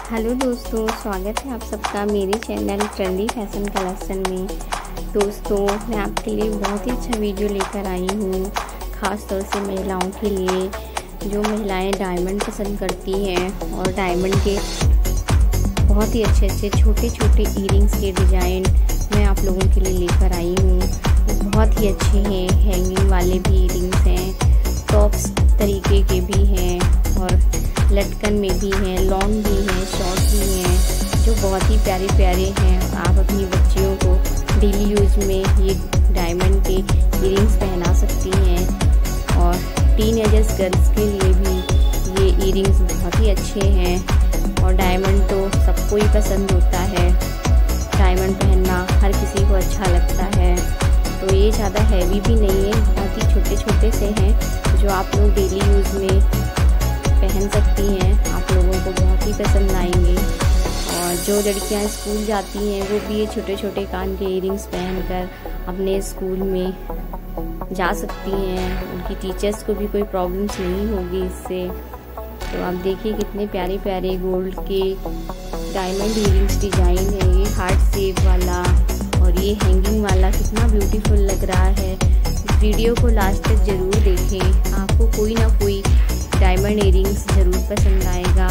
Hello दोस्तों, स्वागत है आप सबका मेरे चैनल ट्रेंडी फैशन कलेक्शन में। दोस्तों, मैं आपके लिए बहुत ही अच्छा वीडियो लेकर आई हूँ, ख़ास तौर से महिलाओं के लिए। जो महिलाएं डायमंड पसंद करती हैं और डायमंड के बहुत ही अच्छे छोटे छोटे ईयरिंग्स के डिज़ाइन मैं आप लोगों के लिए लेकर आई हूँ। बहुत ही अच्छे हैं, हैंगिंग वाले भी ईयरिंग्स हैं, टॉप्स तरीके के भी हैं और लटकन में भी हैं, लॉन्ग भी हैं, शॉर्ट भी हैं, जो बहुत ही प्यारे प्यारे हैं। आप अपनी बच्चियों को डेली यूज में ये डायमंड के ईयरिंग्स पहना सकती हैं और टीनेजर्स गर्ल्स के लिए भी ये ईयरिंग्स बहुत ही अच्छे हैं। और डायमंड तो सबको ही पसंद होता है, डायमंड पहनना हर किसी को अच्छा लगता है। तो ये ज़्यादा हैवी भी नहीं है, बहुत ही छोटे छोटे से हैं जो आप लोग डेली यूज़ में पहन सकती हैं। आप लोगों को बहुत ही पसंद आएंगे। और जो लड़कियां स्कूल जाती हैं वो भी ये छोटे छोटे कान के ईयरिंग्स पहनकर अपने स्कूल में जा सकती हैं। उनकी टीचर्स को भी कोई प्रॉब्लम्स नहीं होगी इससे। तो आप देखिए कितने प्यारे प्यारे गोल्ड के डायमंड ईयरिंग्स डिज़ाइन है। ये हार्ट शेप वाला और ये हैंगिंग वाला कितना ब्यूटीफुल लग रहा है। इस वीडियो को लास्ट तक ज़रूर देखें, आपको कोई ना कोई डायमंड ईयरिंग्स ज़रूर पसंद आएगा।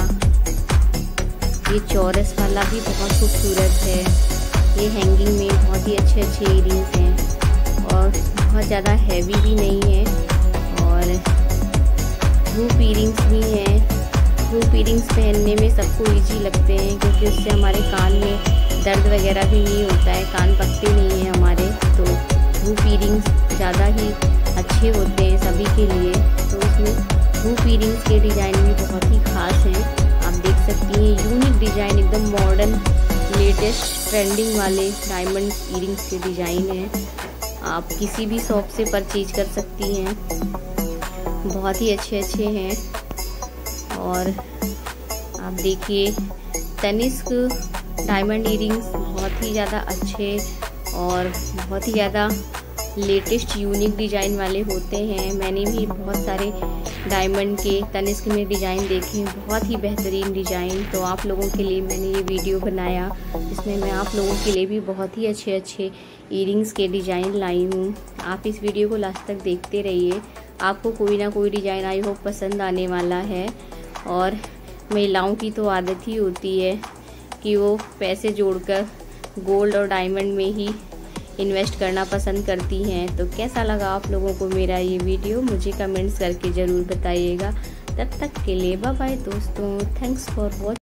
ये चौरस वाला भी बहुत खूबसूरत है। ये हैंगिंग में बहुत ही अच्छे ईयरिंग्स हैं और बहुत ज़्यादा हैवी भी नहीं है। और हुप ईयरिंग्स भी हैं। हुप ईयरिंग्स पहनने में सबको ईजी लगते हैं क्योंकि उससे हमारे कान में दर्द वगैरह भी नहीं होता है, कान पकते नहीं हैं हमारे। तो हुप ईयरिंग्स ज़्यादा ही अच्छे होते हैं सभी के लिए। तो उसमें हुप ईयरिंग्स के डिज़ाइन भी बहुत ही ख़ास हैं। आप देख सकती हैं, यूनिक डिज़ाइन, एकदम मॉडर्न लेटेस्ट ट्रेंडिंग वाले डायमंड ईयरिंग्स के डिज़ाइन हैं। आप किसी भी शॉप से परचेज कर सकती हैं, बहुत ही अच्छे हैं। और आप देखिए तनिष्क डायमंड ईयरिंग्स बहुत ही ज़्यादा अच्छे और बहुत ही ज़्यादा लेटेस्ट यूनिक डिज़ाइन वाले होते हैं। मैंने भी बहुत सारे डायमंड के तनिष्क में डिज़ाइन देखे हैं, बहुत ही बेहतरीन डिज़ाइन। तो आप लोगों के लिए मैंने ये वीडियो बनाया जिसमें मैं आप लोगों के लिए भी बहुत ही अच्छे ईयरिंग्स के डिज़ाइन लाई हूँ। आप इस वीडियो को लास्ट तक देखते रहिए, आपको कोई ना कोई डिज़ाइन आई होप पसंद आने वाला है। और महिलाओं की तो आदत ही होती है कि वो पैसे जोड़कर गोल्ड और डायमंड में ही इन्वेस्ट करना पसंद करती हैं। तो कैसा लगा आप लोगों को मेरा ये वीडियो, मुझे कमेंट्स करके ज़रूर बताइएगा। तब तक के लिए बाय बाय दोस्तों, थैंक्स फॉर वॉचिंग।